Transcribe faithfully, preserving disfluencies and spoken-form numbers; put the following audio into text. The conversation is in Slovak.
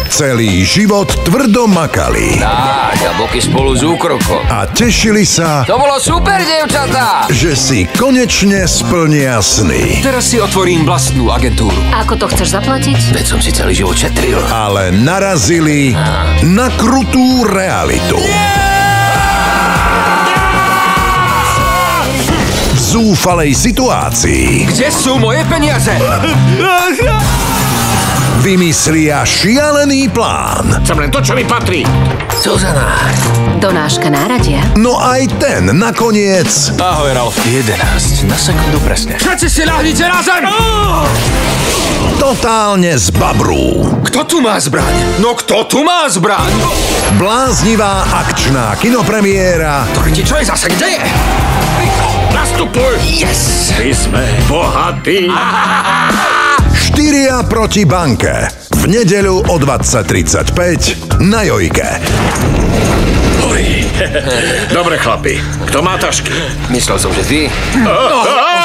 Celý život tvrdo makali. Tak, a boky spolu s úkrokom. A tešili sa, To bolo super, dievčatá! že si konečne splnia sny. Teraz si otvorím vlastnú agentúru. Ako to chceš zaplatiť? Veď som si celý život šetril. Ale narazili na krutú realitu. V zúfalej situácii Kde sú moje peniaze? vymyslia šialený plán. Chcem len to, čo mi patrí. Zuzana. Donáška náradia? No aj ten nakoniec Ahoj, Ralf. jedenásť, na sekundu presne. Všetci si ľahnite na zem! totálne zbabrú. Kto tu má zbraň? No kto tu má zbraň? Bláznivá akčná kinopremiéra Trti, čo je zase? Kde je? Nastupuj! Yes! My sme bohatí. Štyria proti banke. V nedeľu o dvadsať tridsaťpäť na Jojke. Dobre, chlapi. Kto má tašky? Myslel som, že ty. Oh, oh,